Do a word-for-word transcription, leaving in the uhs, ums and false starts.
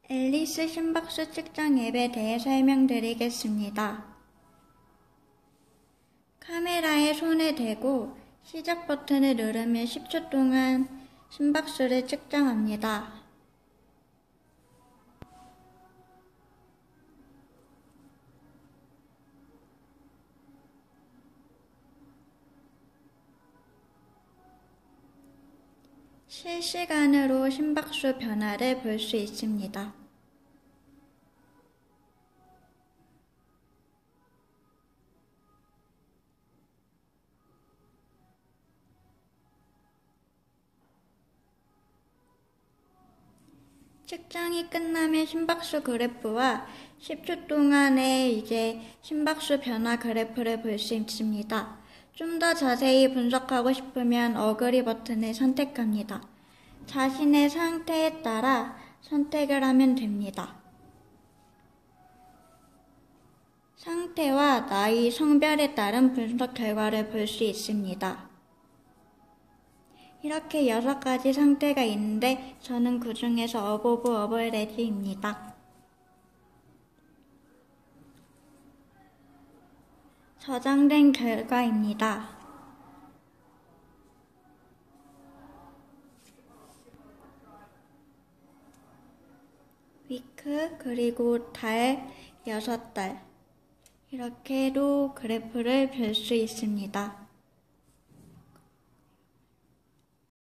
앨리스 심박수 측정 앱에 대해 설명드리겠습니다. 카메라에 손을 대고 시작 버튼을 누르면 십 초 동안 심박수를 측정합니다. 실시간으로 심박수 변화를 볼 수 있습니다. 측정이 끝나면 심박수 그래프와 십 초 동안의 이제 심박수 변화 그래프를 볼 수 있습니다. 좀 더 자세히 분석하고 싶으면 어그리 버튼을 선택합니다. 자신의 상태에 따라 선택을 하면 됩니다. 상태와 나이, 성별에 따른 분석 결과를 볼 수 있습니다. 이렇게 여섯 가지 상태가 있는데 저는 그 중에서 어보브 어버레지입니다. 저장된 결과입니다. 위크 그리고 달, 여섯 달 이렇게도 그래프를 볼 수 있습니다.